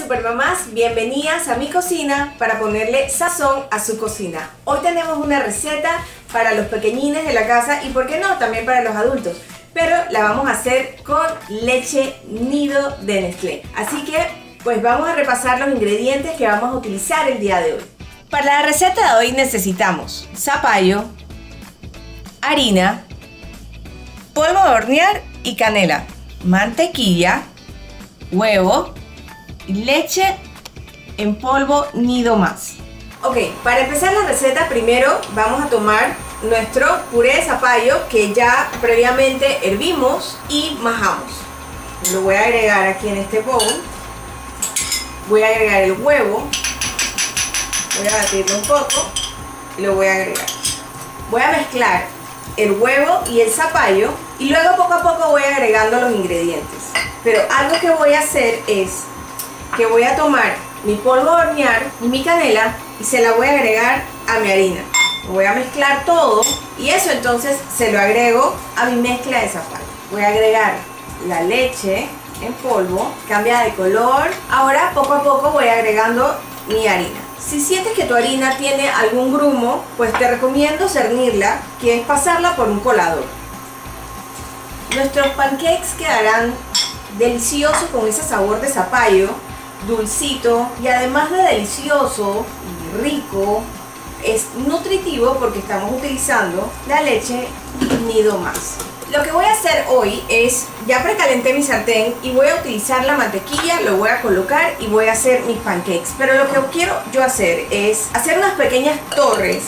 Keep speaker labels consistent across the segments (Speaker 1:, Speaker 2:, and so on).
Speaker 1: supermamás, bienvenidas a mi cocina para ponerle sazón a su cocina. Hoy tenemos una receta para los pequeñines de la casa y por qué no, también para los adultos. Pero la vamos a hacer con leche nido de Nestlé. Así que pues vamos a repasar los ingredientes que vamos a utilizar el día de hoy. Para la receta de hoy necesitamos zapallo, harina, polvo de hornear y canela, mantequilla, huevo, leche en polvo nido más. Ok, para empezar la receta primero vamos a tomar nuestro puré de zapallo que ya previamente hervimos y majamos. Lo voy a agregar aquí en este bowl. Voy a agregar el huevo. Voy a batirlo un poco y lo voy a agregar. Voy a mezclar el huevo y el zapallo y luego poco a poco voy agregando los ingredientes. Pero algo que voy a hacer es que voy a tomar mi polvo de hornear y mi canela y se la voy a agregar a mi harina. Voy a mezclar todo y eso entonces se lo agrego a mi mezcla de zapallo. Voy a agregar la leche en polvo, cambia de color. Ahora poco a poco voy agregando mi harina. Si sientes que tu harina tiene algún grumo, pues te recomiendo cernirla, que es pasarla por un colador. Nuestros pancakes quedarán deliciosos con ese sabor de zapallo, dulcito y además de delicioso y rico, es nutritivo porque estamos utilizando la leche nido más. Lo que voy a hacer hoy es, ya precalenté mi sartén y voy a utilizar la mantequilla, lo voy a colocar y voy a hacer mis pancakes. Pero lo que quiero yo hacer es hacer unas pequeñas torres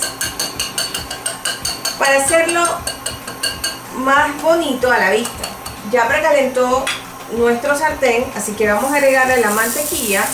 Speaker 1: para hacerlo más bonito a la vista. Ya precalentó nuestro sartén, así que vamos a agregarle la mantequilla.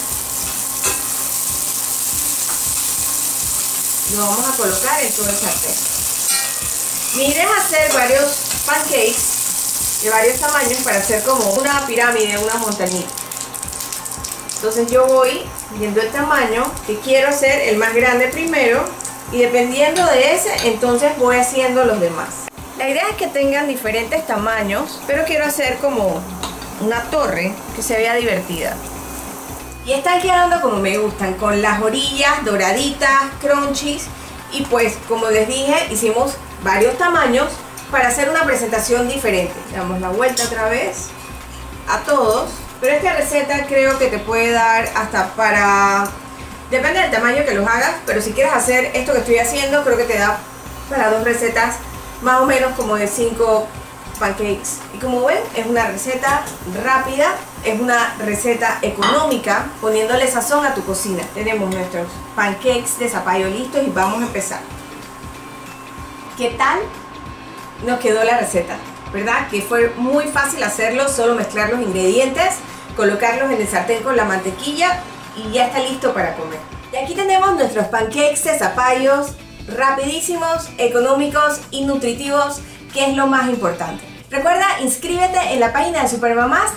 Speaker 1: Lo vamos a colocar en todo el sartén. Mi idea es hacer varios pancakes de varios tamaños para hacer como una pirámide, una montañita. Entonces yo voy viendo el tamaño que quiero hacer, el más grande primero, y dependiendo de ese, entonces voy haciendo los demás. La idea es que tengan diferentes tamaños, pero quiero hacer como una torre que se vea divertida. Y están quedando como me gustan, con las orillas doraditas, crunchies. Y pues como les dije, hicimos varios tamaños para hacer una presentación diferente. Damos la vuelta otra vez a todos. Pero esta receta creo que te puede dar hasta para... Depende del tamaño que los hagas, pero si quieres hacer esto que estoy haciendo, creo que te da para dos recetas más o menos como de 5 pancakes. Y como ven, es una receta rápida, es una receta económica, poniéndole sazón a tu cocina. Tenemos nuestros pancakes de zapallo listos y vamos a empezar. ¿Qué tal nos quedó la receta? ¿Verdad? Que fue muy fácil hacerlo, solo mezclar los ingredientes, colocarlos en el sartén con la mantequilla y ya está listo para comer. Y aquí tenemos nuestros pancakes de zapallos, rapidísimos, económicos y nutritivos, que es lo más importante. Recuerda, inscríbete en la página de Supermamás,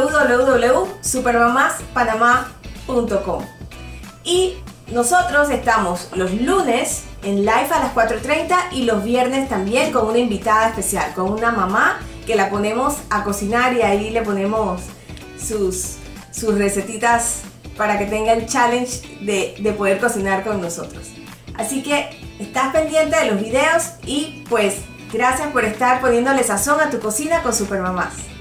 Speaker 1: www.supermamaspanamá.com. Y nosotros estamos los lunes en live a las 4:30 y los viernes también con una invitada especial, con una mamá que la ponemos a cocinar y ahí le ponemos sus recetitas para que tenga el challenge de poder cocinar con nosotros. Así que estás pendiente de los videos y pues gracias por estar poniéndole sazón a tu cocina con Supermamás.